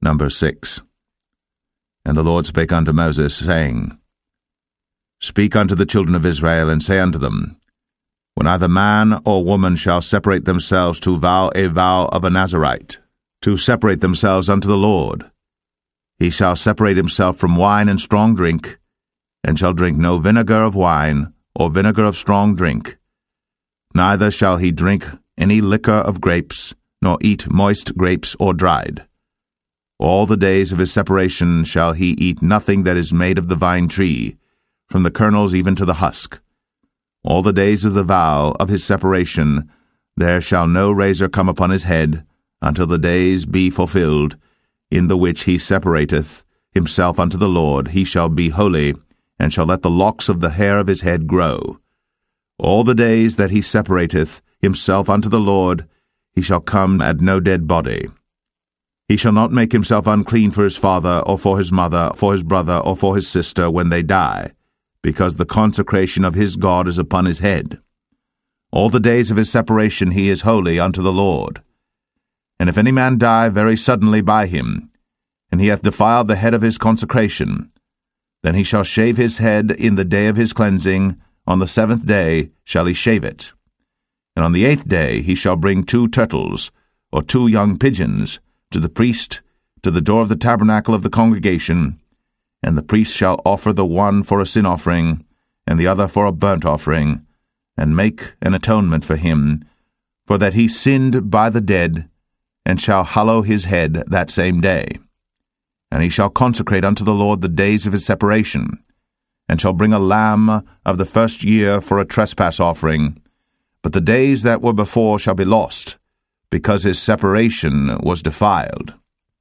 Number 6. And the Lord spake unto Moses, saying, Speak unto the children of Israel, and say unto them, When either man or woman shall separate themselves to vow a vow of a Nazarite, to separate themselves unto the Lord, he shall separate himself from wine and strong drink, and shall drink no vinegar of wine, or vinegar of strong drink. Neither shall he drink any liquor of grapes, nor eat moist grapes or dried. All the days of his separation shall he eat nothing that is made of the vine tree, from the kernels even to the husk. All the days of the vow of his separation there shall no razor come upon his head, until the days be fulfilled, in the which he separateth himself unto the Lord. He shall be holy, and shall let the locks of the hair of his head grow. All the days that he separateth himself unto the Lord, he shall come at no dead body. He shall not make himself unclean for his father, or for his mother, for his brother, or for his sister, when they die, because the consecration of his God is upon his head. All the days of his separation he is holy unto the Lord. And if any man die very suddenly by him, and he hath defiled the head of his consecration, then he shall shave his head in the day of his cleansing. On the 7th day shall he shave it. And on the 8th day he shall bring 2 turtles, or 2 young pigeons, to the priest, to the door of the tabernacle of the congregation, and the priest shall offer the one for a sin offering, and the other for a burnt offering, and make an atonement for him, for that he sinned by the dead, and shall hallow his head that same day. And he shall consecrate unto the Lord the days of his separation, and shall bring a lamb of the first year for a trespass offering. But the days that were before shall be lost, because his separation was defiled.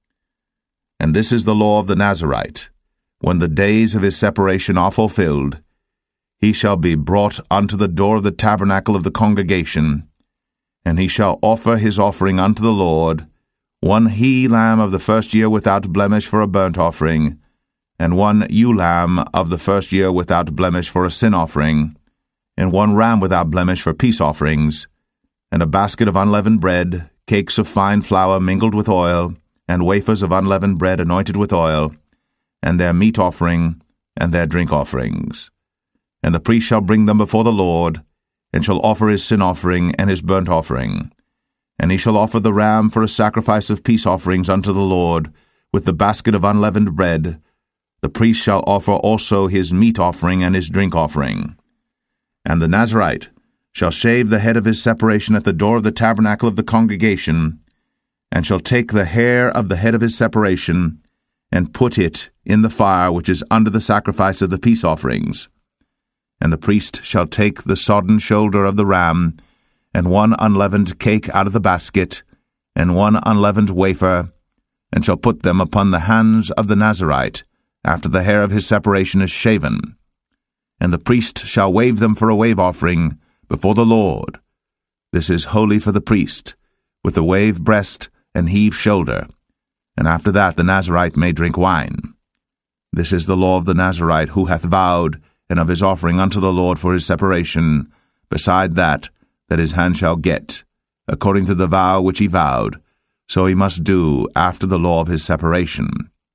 And this is the law of the Nazarite. When the days of his separation are fulfilled, he shall be brought unto the door of the tabernacle of the congregation, and he shall offer his offering unto the Lord, 1 he-lamb of the first year without blemish for a burnt offering, and 1 ewe-lamb of the first year without blemish for a sin offering, and 1 ram without blemish for peace offerings, and a basket of unleavened bread, cakes of fine flour mingled with oil, and wafers of unleavened bread anointed with oil, and their meat offering, and their drink offerings. And the priest shall bring them before the Lord, and shall offer his sin offering and his burnt offering. And he shall offer the ram for a sacrifice of peace offerings unto the Lord, with the basket of unleavened bread. The priest shall offer also his meat offering and his drink offering. And the Nazarite shall shave the head of his separation at the door of the tabernacle of the congregation, and shall take the hair of the head of his separation, and put it in the fire which is under the sacrifice of the peace offerings. And the priest shall take the sodden shoulder of the ram, and 1 unleavened cake out of the basket, and 1 unleavened wafer, and shall put them upon the hands of the Nazarite, after the hair of his separation is shaven. And the priest shall wave them for a wave offering before the Lord. This is holy for the priest, with the wave breast and heave shoulder. And after that the Nazarite may drink wine. This is the law of the Nazarite who hath vowed, and of his offering unto the Lord for his separation, beside that his hand shall get, according to the vow which he vowed, so he must do after the law of his separation.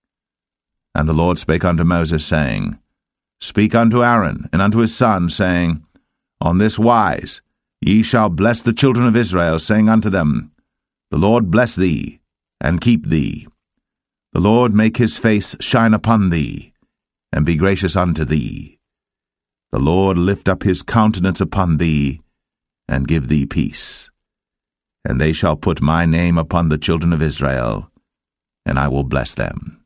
And the Lord spake unto Moses, saying, Speak unto Aaron and unto his sons, saying, On this wise ye shall bless the children of Israel, saying unto them, The Lord bless thee, and keep thee. The Lord make his face shine upon thee, and be gracious unto thee. The Lord lift up his countenance upon thee, and give thee peace. And they shall put my name upon the children of Israel, and I will bless them.